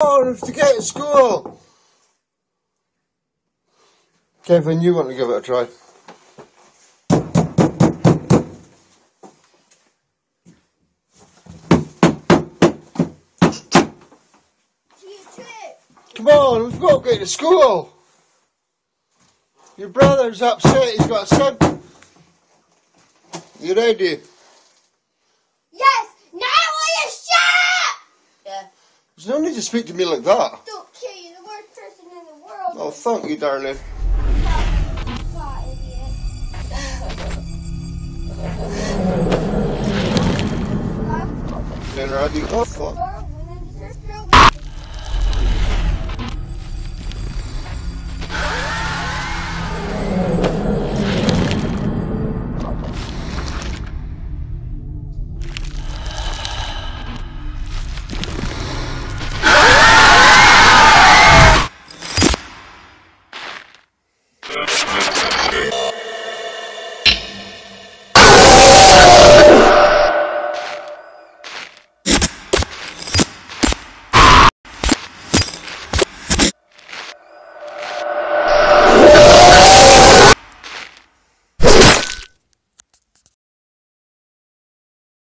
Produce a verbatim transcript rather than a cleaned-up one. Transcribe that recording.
on, we have to get to school. Kevin, you want to give it a try? Come on, we've got to get to school. Your brother's upset, he's got a son. You ready? Yes! Now will you shut up? Yeah. There's no need to speak to me like that. Don't kill you, the worst person in the world. Oh, thank you, darling. Bye, idiot. Then ready? Oh, fuck.